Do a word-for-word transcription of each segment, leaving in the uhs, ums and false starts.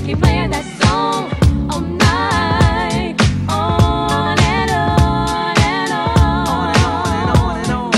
keep playing that song all night, on and on and on and on.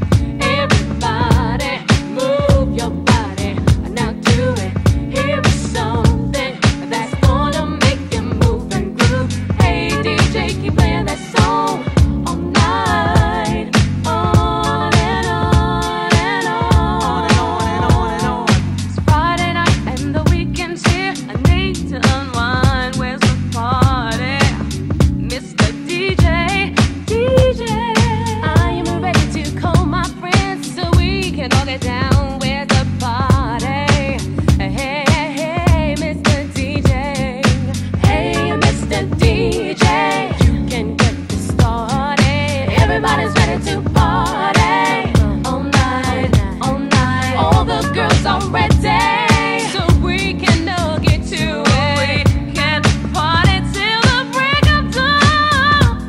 Everybody, move your body, now do it. Here is something that's gonna make you move and groove. Hey D J, keep playing that song all night, on and on and on and on and on. It's Friday night and the weekend's here. I need to unwind. Where's the party, Mister D J? D J, I am ready to call my friends so we can all get down. Where's the party? Hey, hey, hey, Mister D J. Hey, Mister D J, you can get this started. Everybody's ready to party all night, all night. All the girls are ready, so we can all get to it. Can party till the break of dawn.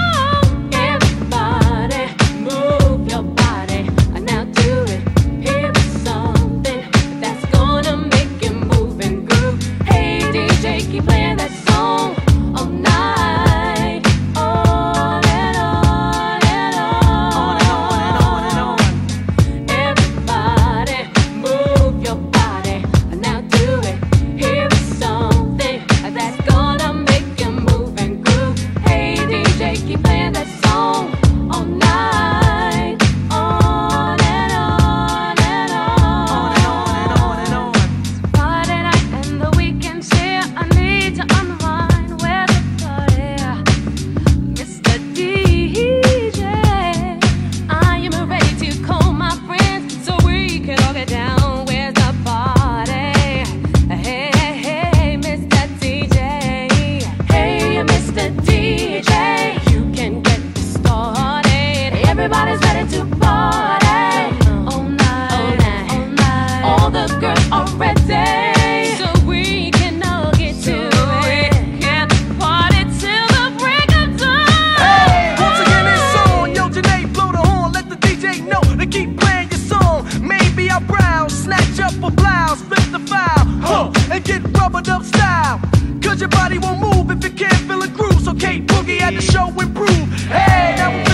Everybody, move your body, now do it. Here is something that's gonna make you move and groove. Hey D J, keep playing that song all night, on and on and on and on. Everybody, move your body, now do it. Here is something that's gonna make you move and groove. Hey D J, keep playing that song all night, on and on and on and on. It's Friday night and the weekend's here. I need to unwind. Where's the party, Mister D J? I am ready to call my friends so we can all get down. Where's the party? Hey, hey, hey, Mister D J. Hey, Mister D J, you can get this started. Everybody's ready to party all night, all night. All the girls are ready, so we can all get to it. Can party till the break of dawn. Hey, once again it's on. Yo, Janae, blow the horn, let the D J know to keep playing your song. Maybe I'll browse, snatch up a blouse, flip the file, huh, and get rubbered up style. Cause your body won't move if it can't feel a groove. So Kate Boogie had the show improve. Hey, now